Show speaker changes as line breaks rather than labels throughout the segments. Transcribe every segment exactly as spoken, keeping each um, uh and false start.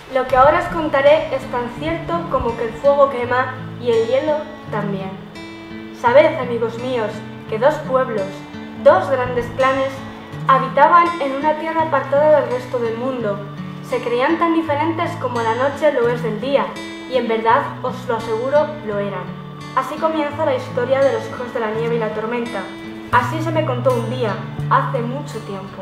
Lo que ahora os contaré es tan cierto como que el fuego quema y el hielo también. Sabed, amigos míos, que dos pueblos, dos grandes clanes, habitaban en una tierra apartada del resto del mundo. Se creían tan diferentes como la noche lo es del día, y en verdad, os lo aseguro, lo eran. Así comienza la historia de los hijos de la nieve y la tormenta. Así se me contó un día, hace mucho tiempo.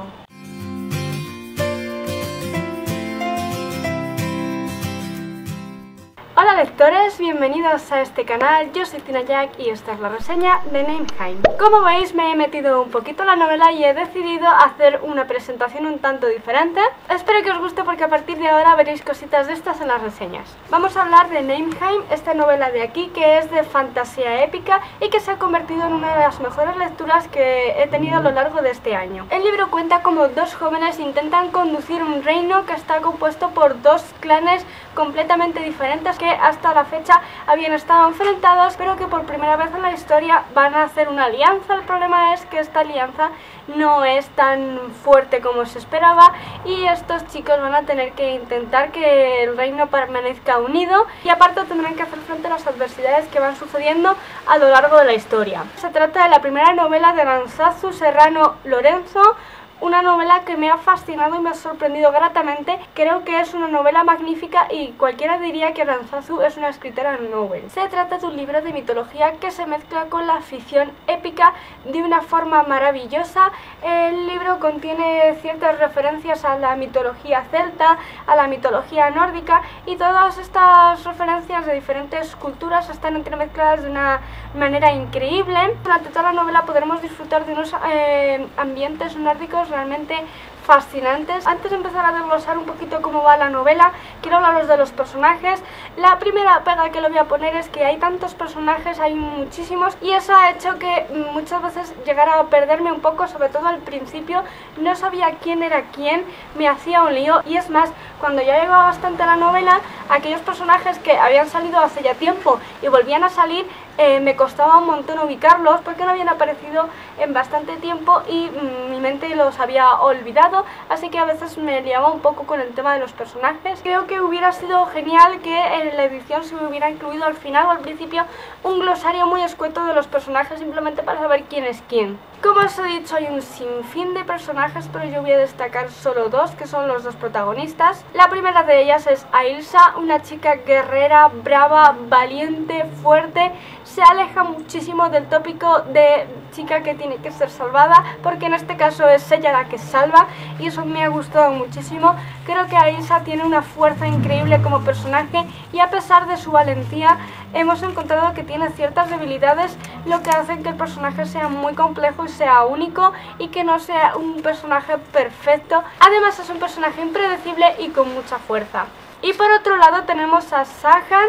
Hola lectores, bienvenidos a este canal, yo soy Tina Jack y esta es la reseña de Nehemheim. Como veis, me he metido un poquito en la novela y he decidido hacer una presentación un tanto diferente. Espero que os guste porque a partir de ahora veréis cositas de estas en las reseñas. Vamos a hablar de Nehemheim, esta novela de aquí que es de fantasía épica y que se ha convertido en una de las mejores lecturas que he tenido a lo largo de este año. El libro cuenta como dos jóvenes intentan conducir un reino que está compuesto por dos clanes completamente diferentes que hasta la fecha habían estado enfrentados, pero que por primera vez en la historia van a hacer una alianza. El problema es que esta alianza no es tan fuerte como se esperaba y estos chicos van a tener que intentar que el reino permanezca unido y aparte tendrán que hacer frente a las adversidades que van sucediendo a lo largo de la historia. Se trata de la primera novela de Aranzazu Serrano Lorenzo, una novela que me ha fascinado y me ha sorprendido gratamente. Creo que es una novela magnífica y cualquiera diría que Aranzazu es una escritora novel. Se trata de un libro de mitología que se mezcla con la ficción épica de una forma maravillosa. El libro contiene ciertas referencias a la mitología celta, a la mitología nórdica y todas estas referencias de diferentes culturas están entremezcladas de una manera increíble. Durante toda la novela podremos disfrutar de unos eh, ambientes nórdicos realmente fascinantes. Antes de empezar a desglosar un poquito cómo va la novela, quiero hablaros de los personajes. La primera pega que le voy a poner es que hay tantos personajes, hay muchísimos, y eso ha hecho que muchas veces llegara a perderme un poco, sobre todo al principio. No sabía quién era quién, me hacía un lío, y es más, cuando ya llegaba bastante a la novela, aquellos personajes que habían salido hace ya tiempo y volvían a salir, Eh, me costaba un montón ubicarlos porque no habían aparecido en bastante tiempo y mmm, mi mente los había olvidado, así que a veces me liaba un poco con el tema de los personajes. Creo que hubiera sido genial que en la edición se me hubiera incluido al final o al principio un glosario muy escueto de los personajes, simplemente para saber quién es quién. Como os he dicho, hay un sinfín de personajes, pero yo voy a destacar solo dos, que son los dos protagonistas. La primera de ellas es Ailsa, una chica guerrera, brava, valiente, fuerte. Se aleja muchísimo del tópico de chica que tiene que ser salvada, porque en este caso es ella la que salva y eso me ha gustado muchísimo. Creo que Ailsa tiene una fuerza increíble como personaje y a pesar de su valentía hemos encontrado que tiene ciertas debilidades, lo que hace que el personaje sea muy complejo y sea único y que no sea un personaje perfecto. Además es un personaje impredecible y con mucha fuerza. Y por otro lado tenemos a Sagan.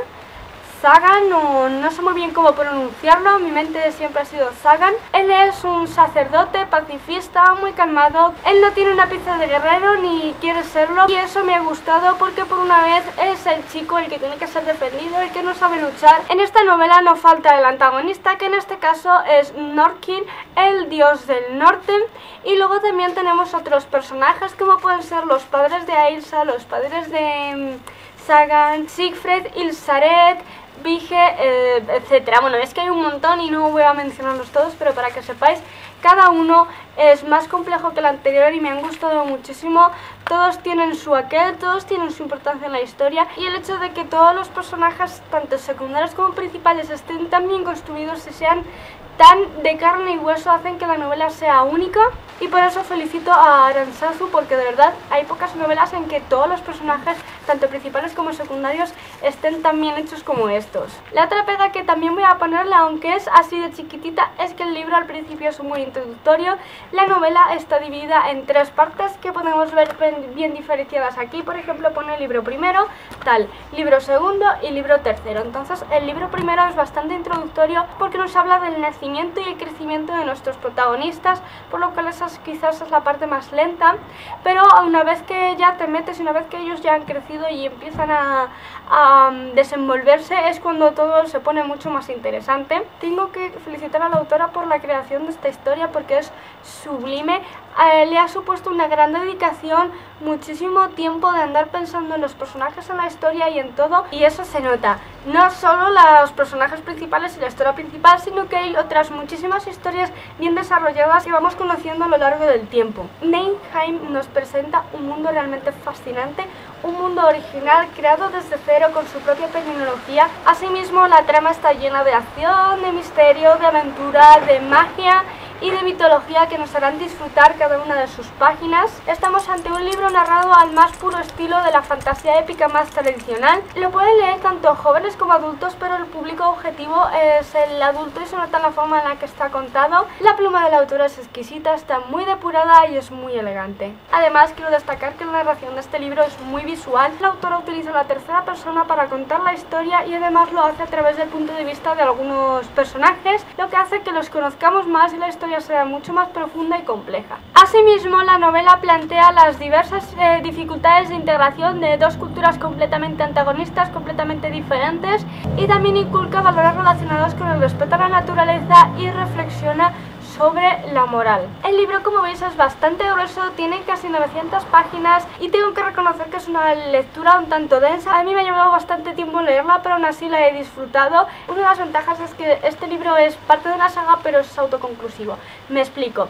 Sagan, no, no sé muy bien cómo pronunciarlo, mi mente siempre ha sido Sagan. Él es un sacerdote pacifista, muy calmado. Él no tiene una pizca de guerrero ni quiere serlo y eso me ha gustado porque por una vez es el chico el que tiene que ser defendido, el que no sabe luchar. En esta novela no falta el antagonista, que en este caso es Norkin, el dios del norte. Y luego también tenemos otros personajes como pueden ser los padres de Ailsa, los padres de Sagan, Siegfried, Ilsaret, Vige, eh, etcétera. Bueno, es que hay un montón y no voy a mencionarlos todos, pero para que sepáis, cada uno es más complejo que el anterior y me han gustado muchísimo. Todos tienen su aquel, todos tienen su importancia en la historia y el hecho de que todos los personajes, tanto secundarios como principales, estén tan bien construidos y sean tan de carne y hueso hacen que la novela sea única. Y por eso felicito a Aranzazu porque de verdad hay pocas novelas en que todos los personajes, tanto principales como secundarios, estén tan bien hechos como estos. La otra pega que también voy a ponerle, aunque es así de chiquitita, es que el libro al principio es muy introductorio. La novela está dividida en tres partes que podemos ver bien diferenciadas aquí. Por ejemplo, pone libro primero, tal, libro segundo y libro tercero. Entonces el libro primero es bastante introductorio porque nos habla del nacimiento y el crecimiento de nuestros protagonistas, por lo cual esa quizás es la parte más lenta, pero una vez que ya te metes y una vez que ellos ya han crecido y empiezan a, a desenvolverse es cuando todo se pone mucho más interesante. Tengo que felicitar a la autora por la creación de esta historia porque es sublime. Eh, le ha supuesto una gran dedicación, muchísimo tiempo de andar pensando en los personajes, en la historia y en todo, y eso se nota. No solo los personajes principales y la historia principal, sino que hay otras muchísimas historias bien desarrolladas que vamos conociendo a lo largo del tiempo. Niflheim nos presenta un mundo realmente fascinante, un mundo original creado desde cero con su propia tecnología. Asimismo, la trama está llena de acción, de misterio, de aventura, de magia y de mitología que nos harán disfrutar cada una de sus páginas. Estamos ante un libro narrado al más puro estilo de la fantasía épica más tradicional. Lo pueden leer tanto jóvenes como adultos, pero el público objetivo es el adulto y se nota la forma en la que está contado. La pluma del autor es exquisita, está muy depurada y es muy elegante. Además, quiero destacar que la narración de este libro es muy visual. La autora utiliza la tercera persona para contar la historia y además lo hace a través del punto de vista de algunos personajes, lo que hace que los conozcamos más y la historia sea mucho más profunda y compleja. Asimismo, la novela plantea las diversas eh, dificultades de integración de dos culturas completamente antagonistas, completamente diferentes, y también inculca valores relacionados con el respeto a la naturaleza y reflexiona sobre la moral. El libro, como veis, es bastante grueso, tiene casi novecientas páginas y tengo que reconocer que es una lectura un tanto densa. A mí me ha llevado bastante tiempo leerla, pero aún así la he disfrutado. Una de las ventajas es que este libro es parte de una saga, pero es autoconclusivo. Me explico.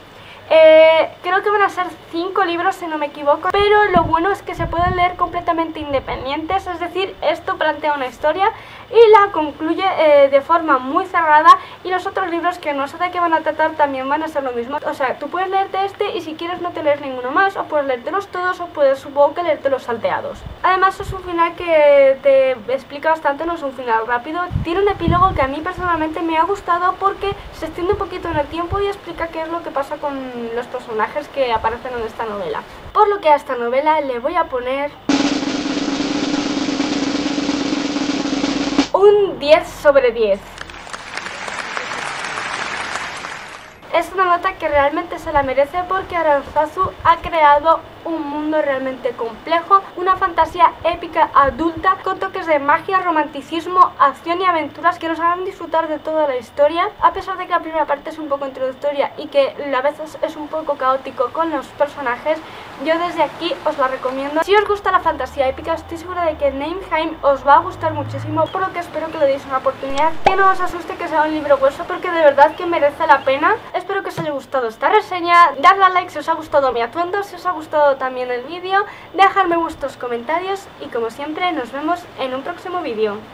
Eh, creo que van a ser cinco libros si no me equivoco, pero lo bueno es que se pueden leer completamente independientes, es decir, esto plantea una historia y la concluye eh, de forma muy cerrada, y los otros libros que no sé de qué van a tratar también van a ser lo mismo. O sea, tú puedes leerte este y si quieres no te lees ninguno más, o puedes leértelos todos, o puedes, supongo que leértelos salteados. Además es un final que te explica bastante, no es un final rápido. Tiene un epílogo que a mí personalmente me ha gustado porque se extiende un poquito en el tiempo y explica qué es lo que pasa con los personajes que aparecen en esta novela. Por lo que a esta novela le voy a poner un diez sobre diez. Es una nota que realmente se la merece porque Aranzazu ha creado un mundo realmente complejo, una fantasía épica adulta con toques de magia, romanticismo, acción y aventuras que nos harán disfrutar de toda la historia. A pesar de que la primera parte es un poco introductoria y que a veces es un poco caótico con los personajes, yo desde aquí os la recomiendo. Si os gusta la fantasía épica, estoy segura de que Niflheim os va a gustar muchísimo, por lo que espero que le deis una oportunidad, que no os asuste que sea un libro grueso, porque de verdad que merece la pena. Espero que os haya gustado esta reseña, dadle a like si os ha gustado mi atuendo, si os ha gustado también el vídeo, dejadme vuestros comentarios y como siempre nos vemos en un próximo vídeo.